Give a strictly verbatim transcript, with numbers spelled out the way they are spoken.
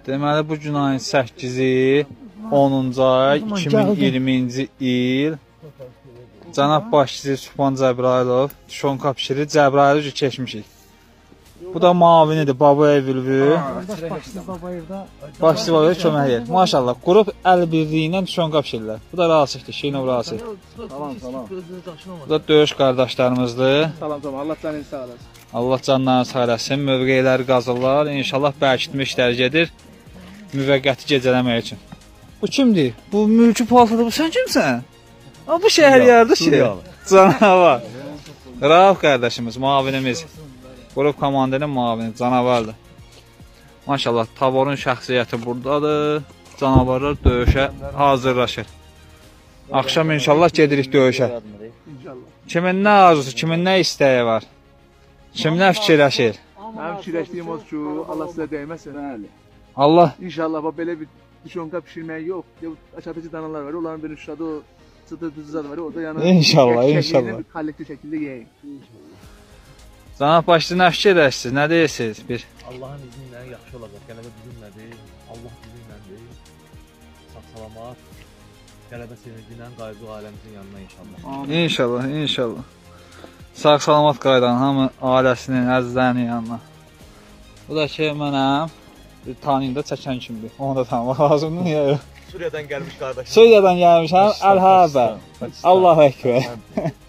Deməli, bu gün ayın səkkizi, onuncu ay, iki min iyirminci il. Cənab başçı Sübhan Cəbrayılov, Şonka pişiri, Cəbrayılov keçmişik. Bu da mavinidir, Babayev ülvü. Başçı Babayev kömək edir. Maşallah, qrup əl birliyi ilə Şonka pişirlər. Bu da Rasifdir, Şeynov Rasif. Salam, salam. Bu da döyüş qardaşlarımızdır. Salam, salam. Allah canını sağ olasın. Allah canlarını sağ eləsin, mövqeləri qazırlar. İnşallah bərkitmə işləri gedir. Müvəqqəti gecələmək üçün. Bu kimdir? Bu mülkü paltıdır, bu sən kimsən? Ha, bu şəhər yardı ki. Canavar. Rauf qardaşımız, mavinimiz. Qrup komandanın mavini, canavardır. Maşallah, taborun şəxsiyyəti buradadır. Canavarlar döyüşə hazırlaşır. Axşam inşallah gedirik döyüşə. Kimin nə arzusu, kimin nə istəyi var? Kim nə fikirləşir? Mənim fikirləşdiyim o ki, Allah sizə dəyməsin. Bəli. Allah. İnşallah belə bir şonka pişirmək yox. Aşağıdakı danalar var, onların bir şurada o çıtır düzü zad var. Orada yəni İnşallah, inşallah. Kollektiv şəkildə yeyək. Cənab başçı nə fikirləşirsiniz? Nə deyirsiniz? Bir Allahın izni ilə yaxşı olacaq. Qələbə bizimlədir. Allah bizimlədir. Sağ-salamat. Qələbə sevinci ilə qayıdıq ailəmizin yanına inşallah. İnşallah, inşallah. Sağ-salamat qayıdan hamı ailəsinin, əzizlərinin yanına. Bu da ki, mənəm. Tanıyım da çəkən kimdir. Onu da tanımaq lazımdır. Niyə yox? Suriyadan gəlmiş qardaşım. Suriyadan gəlmişəm. Əl-Həbə. Allahu Ekber.